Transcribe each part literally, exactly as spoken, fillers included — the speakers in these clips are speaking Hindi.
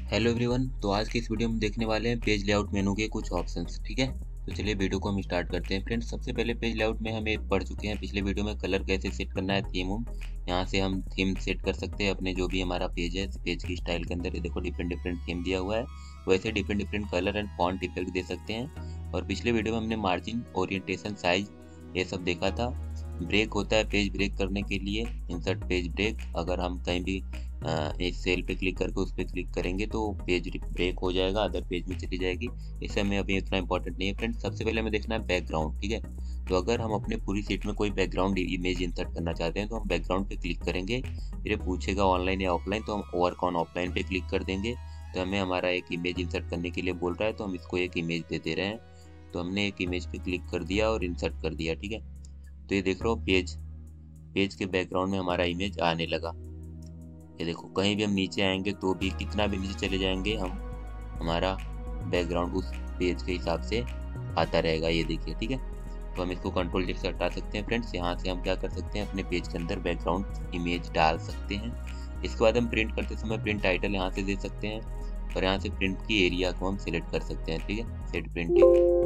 Hello everyone. तो आज की इस वीडियो में देखने वाले हैं पेज लेआउट मेनू के कुछ ऑप्शंस। ठीक है, तो चलिए वीडियो को हम स्टार्ट करते हैं। फ्रेंड्स, सबसे पहले पेज लेआउट में हम एक पढ़ चुके हैं पिछले वीडियो में, कलर कैसे सेट करना है, थीम उम यहाँ से हम थीम सेट कर सकते हैं अपने जो भी हमारा पेज है। पेज की स्टाइल के अंदर ये देखो डिफरेंट डिफरेंट थीम दिया हुआ है, वैसे different different colour and font effect दे सकते हैं। और पिछले वीडियो में हमने मार्जिन, ओरिएंटेशन, साइज ये सब देखा था। ब्रेक होता है पेज ब्रेक करने के लिए, इंसर्ट पेज ब्रेक। अगर हम कहीं भी इस सेल पे क्लिक करके उस पर क्लिक करेंगे तो पेज ब्रेक हो जाएगा, अदर पेज में चली जाएगी। इस में अभी इतना इंपॉर्टेंट नहीं है। फ्रेंड्स, सबसे पहले हमें देखना है बैकग्राउंड। ठीक है, तो अगर हम अपने पूरी सीट में कोई बैकग्राउंड इमेज इंसर्ट करना चाहते हैं तो हम बैकग्राउंड पे क्लिक करेंगे। फिर पूछेगा ऑनलाइन या ऑफलाइन, तो हम वर्क ऑन ऑफलाइन पे क्लिक कर देंगे। तो हमें हमारा एक इमेज इंसर्ट करने के लिए बोल रहा है, तो हम इसको एक इमेज दे दे रहे हैं। तो हमने एक इमेज पे क्लिक कर दिया और इंसर्ट कर दिया। ठीक है, तो ये देख रहे हो पेज पेज के बैकग्राउंड में हमारा इमेज आने लगा। ये देखो कहीं भी हम नीचे आएंगे तो भी, कितना भी नीचे चले जाएंगे हम, हमारा बैकग्राउंड उस पेज के हिसाब से आता रहेगा। ये देखिए, ठीक है। तो हम इसको कंट्रोल जेड से हटा सकते हैं। फ्रेंड्स, यहाँ से हम क्या कर सकते हैं, अपने पेज के अंदर बैकग्राउंड इमेज डाल सकते हैं। इसके बाद हम प्रिंट करते समय प्रिंट टाइटल यहाँ से दे सकते हैं, और यहाँ से प्रिंट की एरिया को हम सिलेक्ट कर सकते हैं। ठीक है, सेट प्रिंट।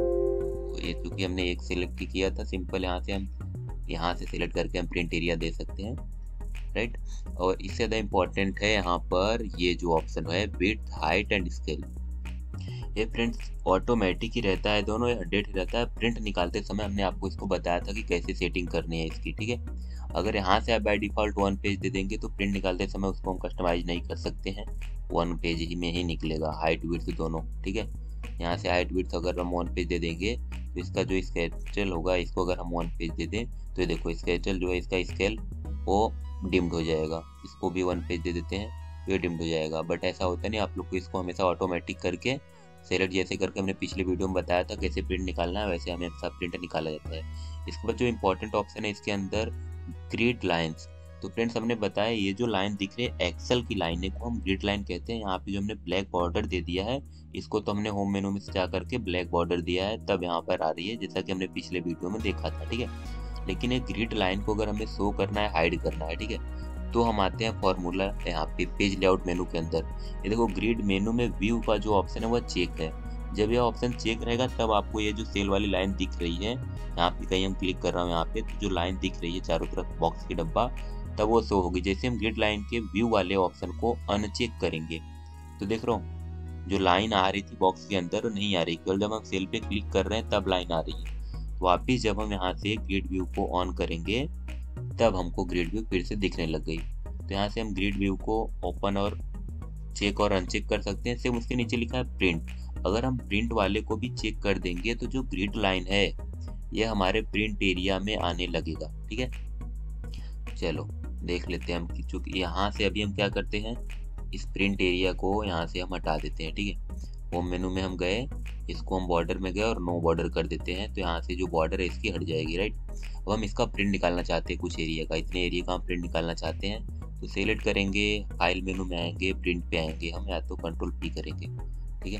तो ये चूँकि हमने एक सिलेक्ट किया था सिंपल, यहाँ से हम यहाँ से सिलेक्ट करके हम प्रिंट एरिया दे सकते हैं, राइट। और इससे ज़्यादा इम्पोर्टेंट है यहाँ पर ये जो ऑप्शन है विड्थ, हाइट एंड स्केल। ये फ्रेंड्स ऑटोमेटिक ही रहता है, दोनों अपडेट ही रहता है। प्रिंट निकालते समय हमने आपको इसको बताया था कि कैसे सेटिंग करनी है इसकी। ठीक है, अगर यहाँ से आप बाय डिफ़ॉल्ट वन पेज दे देंगे तो प्रिंट निकालते समय उसको हम कस्टमाइज नहीं कर सकते हैं, वन पेज ही में ही निकलेगा, हाइट विड्थ दोनों। ठीक है, यहाँ से हाइट विड्थ अगर हम वन पेज दे देंगे तो इसका जो स्केचल होगा, इसको अगर हम वन पेज दे दें तो ये देखो स्केचल जो है इसका स्केल वो डिम्ड हो जाएगा। इसको भी वन पेज दे देते हैं तो ये डिम्ड हो जाएगा। बट ऐसा होता नहीं, आप लोग को इसको हमेशा ऑटोमेटिक करके सेलेक्ट जैसे करके हमने पिछले वीडियो में बताया था कैसे प्रिंट निकालना है, वैसे हमेशा प्रिंट निकाला जाता है। इसके बाद जो इम्पोर्टेंट ऑप्शन है इसके अंदर ग्रिड लाइन्स। तो फ्रेंड्स, हमने बताया ये जो लाइन दिख रही है एक्सेल की लाइन को हम ग्रिड लाइन कहते हैं। यहाँ पे जो हमने ब्लैक बॉर्डर दे दिया है, इसको तो हमने होम मेनू में से जा करके ब्लैक बॉर्डर दिया है, तब यहाँ पर आ रही है, जैसा कि हमने पिछले वीडियो में देखा था। ठीक है, लेकिन एक ग्रिड लाइन को अगर हमें शो करना है, हाइड करना है, ठीक है, तो हम आते हैं फॉर्मूला यहाँ पे पेज लेआउट मेनू के अंदर। ये देखो ग्रिड मेनू में व्यू का जो ऑप्शन है वह चेक है। जब यह ऑप्शन चेक रहेगा तब आपको ये जो सेल वाली लाइन दिख रही है, यहाँ पे कहीं हम क्लिक कर रहा हूँ, यहाँ पे तो जो लाइन दिख रही है चारों तरफ बॉक्स की डब्बा, तब वो शो होगी। जैसे हम ग्रिड लाइन के व्यू वाले ऑप्शन को अनचेक करेंगे तो देख रहा हूँ जो लाइन आ रही थी बॉक्स के अंदर वो नहीं आ रही, केवल जब हम सेल पे क्लिक कर रहे हैं तब लाइन आ रही है। वापिस जब हम यहाँ से ग्रिड व्यू को ऑन करेंगे तब हमको ग्रिड व्यू फिर से दिखने लग गई। तो यहाँ से हम ग्रिड व्यू को ओपन और चेक और अनचेक कर सकते हैं। सेम उसके नीचे लिखा है प्रिंट। अगर हम प्रिंट वाले को भी चेक कर देंगे तो जो ग्रिड लाइन है यह हमारे प्रिंट एरिया में आने लगेगा। ठीक है, चलो देख लेते हैं हम, चूँकि यहाँ से अभी हम क्या करते हैं, इस प्रिंट एरिया को यहाँ से हम हटा देते हैं। ठीक है, होम मेनू में हम गए, इसको हम बॉर्डर में गए और नो बॉर्डर कर देते हैं, तो यहाँ से जो बॉर्डर है इसकी हट जाएगी, राइट। अब हम इसका प्रिंट निकालना चाहते हैं, कुछ एरिया का, इतने एरिया का हम प्रिंट निकालना चाहते हैं, तो सेलेक्ट करेंगे, फाइल मेनू में आएंगे, प्रिंट पे आएंगे हम, या तो कंट्रोल पी करेंगे। ठीक है,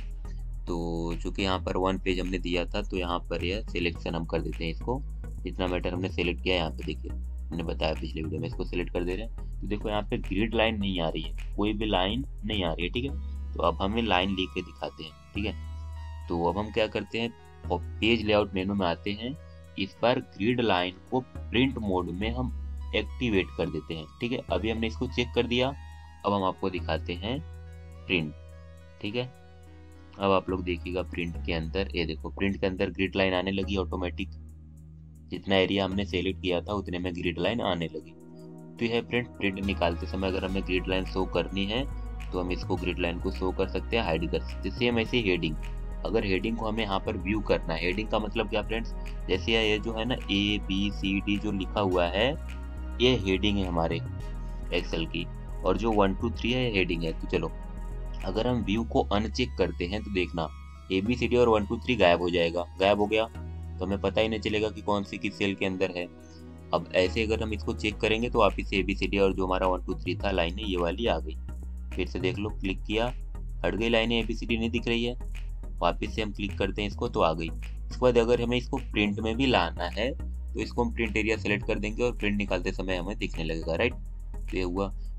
तो चूँकि यहाँ पर वन पेज हमने दिया था तो यहाँ पर यह सिलेक्शन हम कर देते हैं, इसको जितना मैटर हमने सेलेक्ट किया यहाँ पे देखिए, हमने बताया पिछले वीडियो में, इसको सिलेक्ट कर दे रहे हैं। तो देखो यहाँ पे ग्रिड लाइन नहीं आ रही है, कोई भी लाइन नहीं आ रही है। ठीक है, तो अब हमें लाइन लिख के दिखाते हैं। ठीक है, तो अब हम क्या करते हैं, और पेज लेआउट मेनू में आते हैं, इस बार ग्रिड लाइन को प्रिंट मोड में हम एक्टिवेट कर देते हैं। ठीक है, अभी हमने इसको चेक कर दिया, अब हम आपको दिखाते हैं प्रिंट। ठीक है, अब आप लोग देखिएगा प्रिंट के अंदर, ये देखो प्रिंट के अंदर ग्रिड लाइन आने लगी ऑटोमेटिक, जितना एरिया हमने सेलेक्ट किया था उतने में ग्रिड लाइन आने लगी। तो यह प्रिंट प्रिंट निकालते समय अगर हमें ग्रिड लाइन शो करनी है तो हम इसको ग्रिड लाइन को शो कर सकते हैं, हाइड कर सकते हैं। सेम ऐसे हेडिंग, अगर हेडिंग को हमें यहाँ पर व्यू करना है, हेडिंग का मतलब क्या फ्रेंड्स, जैसे ये जो है ना ए बी सी डी जो लिखा हुआ है ये हेडिंग है हमारे एक्सेल की, और जो वन टू थ्री है हेडिंग है। तो चलो अगर हम व्यू को अनचेक करते हैं तो देखना ए बी सी डी और वन टू थ्री गायब हो जाएगा, गायब हो गया तो हमें पता ही नहीं चलेगा कि कौन सी किस सेल के अंदर है। अब ऐसे अगर हम इसको चेक करेंगे तो वापिस ए बी सी डी और जो हमारा वन टू थ्री था लाइन है ये वाली आ गई। फिर से देख लो, क्लिक किया, हट गई लाइनें, ए बी सी डी नहीं दिख रही है, वापिस से हम क्लिक करते हैं इसको तो आ गई। इसके बाद अगर हमें इसको प्रिंट में भी लाना है तो इसको हम प्रिंट एरिया सेलेक्ट कर देंगे और प्रिंट निकालते समय हमें दिखने लगेगा, राइट। तो ये हुआ।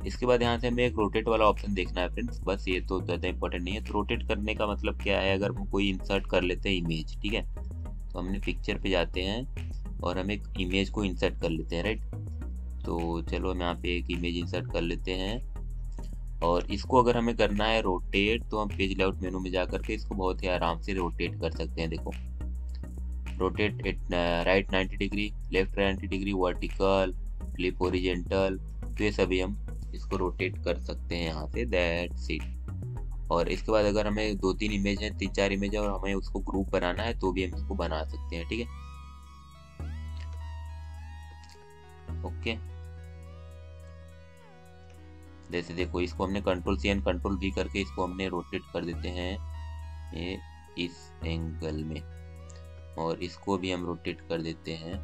इसके बाद यहाँ से हमें एक रोटेट वाला ऑप्शन देखना है फ्रेंड्स, बस ये तो ज़्यादा इंपॉर्टेंट नहीं है। तो रोटेट करने का मतलब क्या है, अगर हम कोई इंसर्ट कर लेते हैं इमेज, ठीक है, तो हमने पिक्चर पे जाते हैं और हम एक इमेज को इंसर्ट कर लेते हैं, राइट। तो चलो हम यहाँ पे एक इमेज इंसर्ट कर लेते हैं और इसको अगर हमें करना है रोटेट, तो हम पेज लेआउट मेनू में जा करके इसको बहुत ही आराम से रोटेट कर सकते हैं। देखो, rotate at right ninety degree, left ninety degree, vertical, flip horizontal, तो ये सभी हम इसको रोटेट कर सकते हैं यहाँ से, दैट्स इट। और इसके बाद अगर हमें दो तीन इमेज है, तीन चार इमेज है और हमें उसको ग्रुप बनाना है, तो भी हम इसको बना सकते हैं, ठीक है। ओके, जैसे देखो इसको हमने control C and control V करके इसको हमने रोटेट कर देते हैं ये इस एंगल में, और इसको भी हम रोटेट कर देते हैं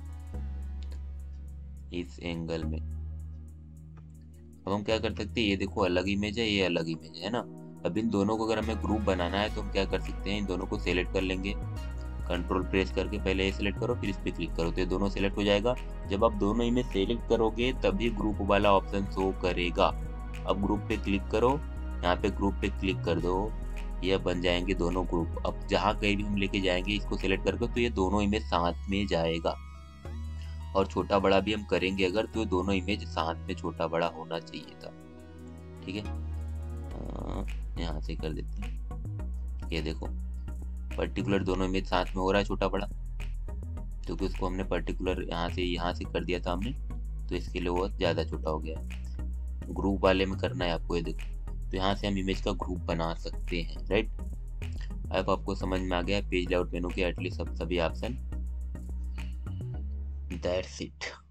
इस एंगल में। अब हम क्या कर सकते हैं, ये देखो अलग इमेज है, ये अलग इमेज है ना। अब इन दोनों को अगर हमें ग्रुप बनाना है तो हम क्या कर सकते हैं, इन दोनों को सेलेक्ट कर लेंगे, कंट्रोल प्रेस करके पहले ये सिलेक्ट करो, फिर इस पर क्लिक करो, तो ये दोनों सिलेक्ट हो जाएगा। जब आप दोनों इमेज सेलेक्ट करोगे तभी ग्रुप वाला ऑप्शन शो करेगा। अब ग्रुप पे क्लिक करो, यहाँ पे ग्रुप पे क्लिक कर दो, ये बन जाएंगे दोनों ग्रुप। अब जहाँ कहीं भी हम लेके जाएंगे इसको सिलेक्ट करके, तो ये दोनों इमेज साथ में जाएगा। और छोटा बड़ा भी हम करेंगे अगर, तो ये दोनों इमेज साथ में छोटा बड़ा होना चाहिए था, ठीक है। यहाँ से कर देते हैं, ये देखो पर्टिकुलर दोनों इमेज साथ में हो रहा है छोटा बड़ा, क्योंकि उसको हमने पर्टिकुलर यहाँ से यहाँ से कर दिया था हमने, तो इसके लिए वो ज़्यादा छोटा हो गया है। ग्रुप वाले में करना है आपको, ये देखो, तो यहाँ से हम इमेज का ग्रुप बना सकते हैं, राइट। अब आपको समझ में आ गया पेज लेआउट मेनू के एटलीस्ट सब सभी ऑप्शन, दैट्स इट।